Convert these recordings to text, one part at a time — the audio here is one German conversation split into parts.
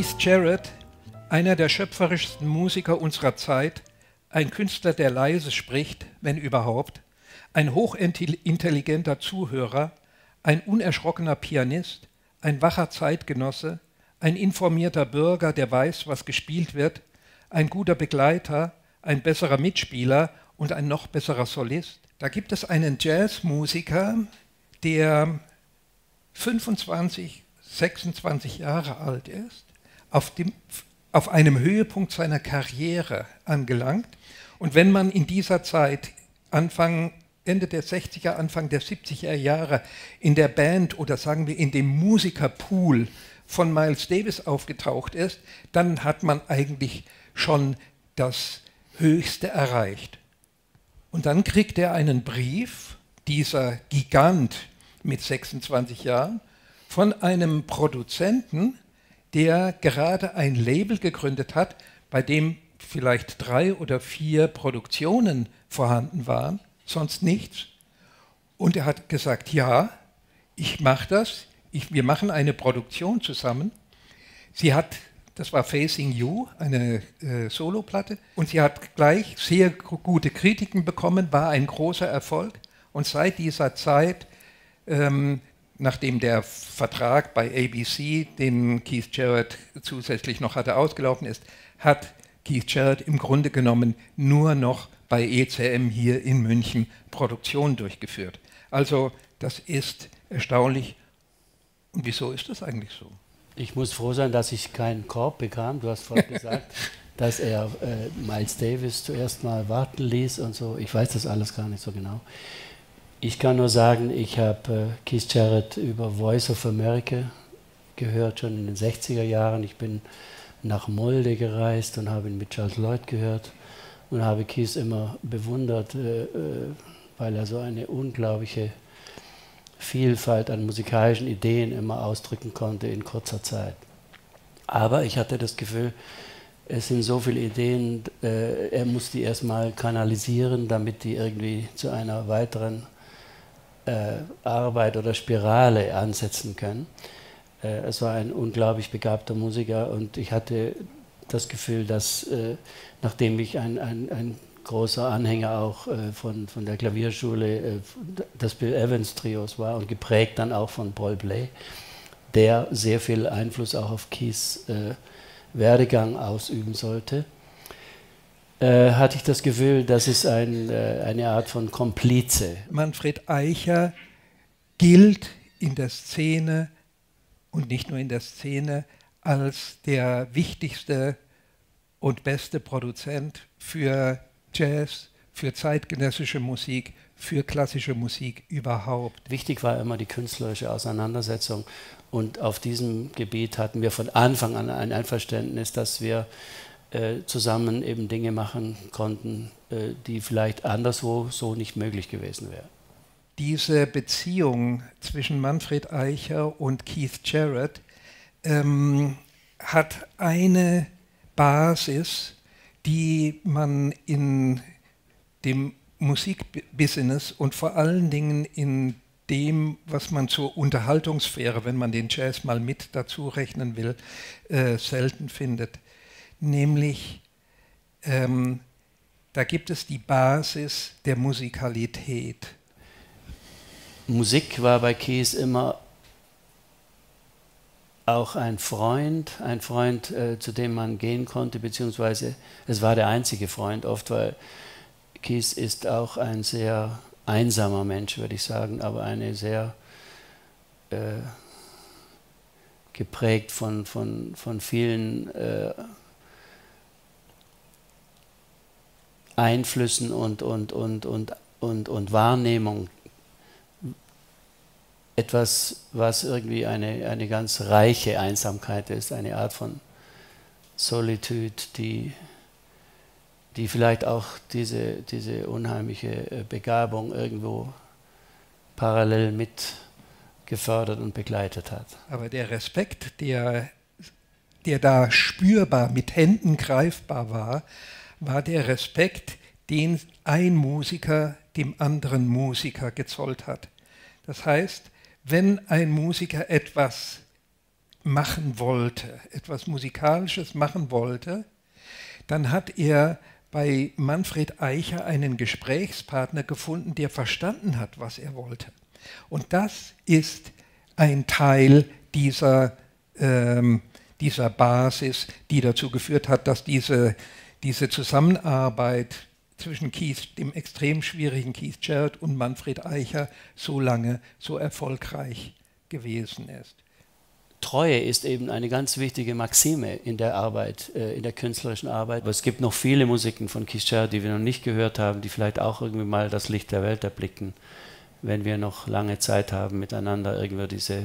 Keith Jarrett, einer der schöpferischsten Musiker unserer Zeit, ein Künstler, der leise spricht, wenn überhaupt, ein hochintelligenter Zuhörer, ein unerschrockener Pianist, ein wacher Zeitgenosse, ein informierter Bürger, der weiß, was gespielt wird, ein guter Begleiter, ein besserer Mitspieler und ein noch besserer Solist. Da gibt es einen Jazzmusiker, der 25, 26 Jahre alt ist, auf einem Höhepunkt seiner Karriere angelangt. Und wenn man in dieser Zeit Ende der 60er, Anfang der 70er Jahre in der Band oder sagen wir in dem Musikerpool von Miles Davis aufgetaucht ist, dann hat man eigentlich schon das Höchste erreicht. Und dann kriegt er einen Brief, dieser Gigant mit 26 Jahren, von einem Produzenten, der gerade ein Label gegründet hat, bei dem vielleicht 3 oder 4 Produktionen vorhanden waren, sonst nichts. Und er hat gesagt, ja, ich mache das, wir machen eine Produktion zusammen. Das war Facing You, eine Soloplatte, und sie hat gleich sehr gute Kritiken bekommen, war ein großer Erfolg. Und seit dieser Zeit, nachdem der Vertrag bei ABC, den Keith Jarrett zusätzlich noch hatte, ausgelaufen ist, hat Keith Jarrett im Grunde genommen nur noch bei ECM hier in München Produktionen durchgeführt. Also das ist erstaunlich. Und wieso ist das eigentlich so? Ich muss froh sein, dass ich keinen Korb bekam. Du hast vorhin gesagt, dass er Miles Davis zuerst mal warten ließ und so. Ich weiß das alles gar nicht so genau. Ich kann nur sagen, ich habe Keith Jarrett über Voice of America gehört, schon in den 60er Jahren. Ich bin nach Molde gereist und habe ihn mit Charles Lloyd gehört und habe Keith immer bewundert, weil er so eine unglaubliche Vielfalt an musikalischen Ideen immer ausdrücken konnte in kurzer Zeit. Aber ich hatte das Gefühl, es sind so viele Ideen, er muss die erstmal kanalisieren, damit die irgendwie zu einer weiteren Arbeit oder Spirale ansetzen können. Es war ein unglaublich begabter Musiker und ich hatte das Gefühl, dass nachdem ich ein großer Anhänger auch von der Klavierschule des Bill Evans Trios war und geprägt dann auch von Paul Bley, der sehr viel Einfluss auch auf Keiths Werdegang ausüben sollte, hatte ich das Gefühl, das ist eine Art von Komplize. Manfred Eicher gilt in der Szene und nicht nur in der Szene als der wichtigste und beste Produzent für Jazz, für zeitgenössische Musik, für klassische Musik überhaupt. Wichtig war immer die künstlerische Auseinandersetzung und auf diesem Gebiet hatten wir von Anfang an ein Einverständnis, dass wir zusammen eben Dinge machen konnten, die vielleicht anderswo so nicht möglich gewesen wären. Diese Beziehung zwischen Manfred Eicher und Keith Jarrett hat eine Basis, die man in dem Musikbusiness und vor allen Dingen in dem, was man zur Unterhaltungssphäre, wenn man den Jazz mal mit dazu rechnen will, selten findet. Nämlich, da gibt es die Basis der Musikalität. Musik war bei Keith immer auch ein Freund, zu dem man gehen konnte, beziehungsweise es war der einzige Freund oft, weil Keith ist auch ein sehr einsamer Mensch, würde ich sagen, aber eine sehr geprägt von vielen Einflüssen und Wahrnehmung. Etwas, was irgendwie eine ganz reiche Einsamkeit ist, eine Art von Solitude, die vielleicht auch diese unheimliche Begabung irgendwo parallel mit gefördert und begleitet hat. Aber der Respekt, der da spürbar, mit Händen greifbar war der Respekt, den ein Musiker dem anderen Musiker gezollt hat. Das heißt, wenn ein Musiker etwas machen wollte, etwas Musikalisches machen wollte, dann hat er bei Manfred Eicher einen Gesprächspartner gefunden, der verstanden hat, was er wollte. Und das ist ein Teil dieser Basis, die dazu geführt hat, dass diese Zusammenarbeit zwischen dem extrem schwierigen Keith Jarrett und Manfred Eicher so lange so erfolgreich gewesen ist. Treue ist eben eine ganz wichtige Maxime in der Arbeit, in der künstlerischen Arbeit. Aber es gibt noch viele Musiken von Keith Jarrett, die wir noch nicht gehört haben, die vielleicht auch irgendwie mal das Licht der Welt erblicken, wenn wir noch lange Zeit haben, miteinander irgendwie diese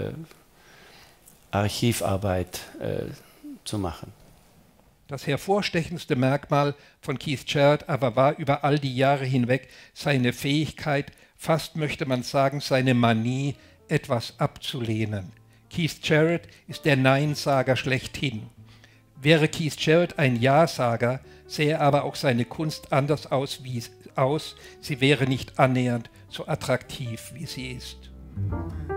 Archivarbeit zu machen. Das hervorstechendste Merkmal von Keith Jarrett aber war über all die Jahre hinweg seine Fähigkeit, fast möchte man sagen, seine Manie, etwas abzulehnen. Keith Jarrett ist der Neinsager schlechthin. Wäre Keith Jarrett ein Ja-Sager, sähe aber auch seine Kunst anders aus, sie wäre nicht annähernd so attraktiv, wie sie ist.